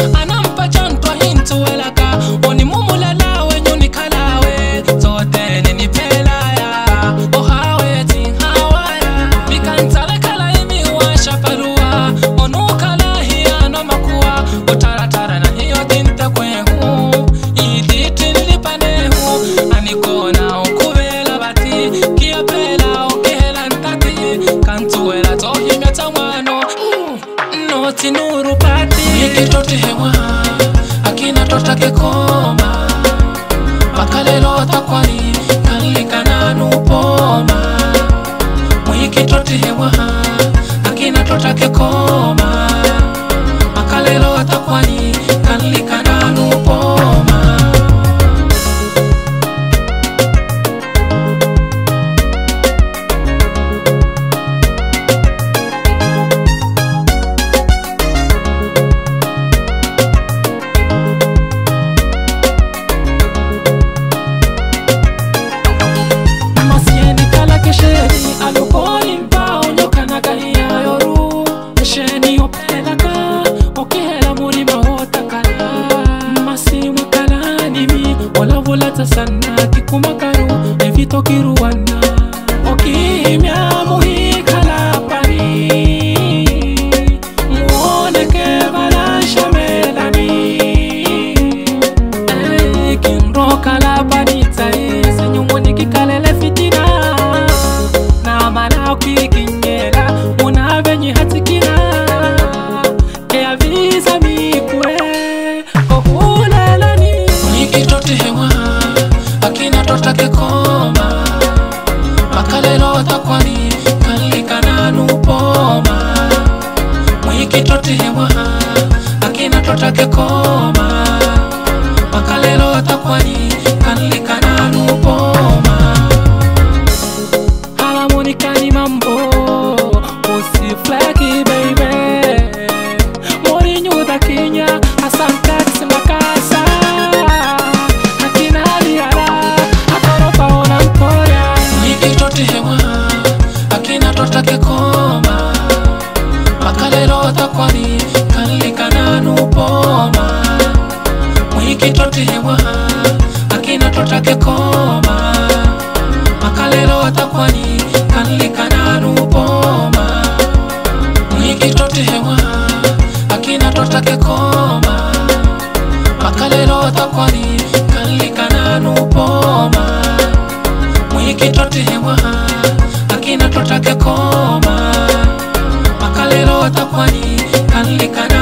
anampa chanto hintu welaka oni mumulala wenyuni kalawe zote nini pelaya ohawe tinhawaya bikantale kala imi washa parua onukala hiya no makuwa utaratara na hiyo tinte kwehu iditi nilipanehu anikona ukuvela bati kia pela okehela ntati kantuwela tohimya tamwano noti nuru pati ikitoti hewa akina totake koma makalelo takwani kalikana nupoma mwikitoti hewa akina totake koma makalelo takwani kalikana nupoma alukoni mbao nyoka na gahia yoru sheni opelaka okehela muri mahota kala masimu kala nimi wala volata sana kikumakaru evito kiruwana okimya muhikala pari muone ke balasha melani kinro kala panita senyumoni kikalele fitina kikinyela munabenye hatikina kea visa mikwe kohulelani nikitoti hewa akina totake koma makalelo takwani kalikana nupoma mwikitoti hewa akina totake koma makalelo takwani kalikana nupoma harmonikani mambo usiflaki baby mori nyuda kinya asantax makasa hakina liara atoropa ona mkoya nikitoti hewa akina totake koma makalelo takwani kalikana nupoma mwikitoti hewa akina totake koma makalelo takwani kalikana nupoma mwikitoti hewa akina totake koma makalelo takwani kalikana nupoma mwikitoti hewa akina totake koma makalelo takwani kalikana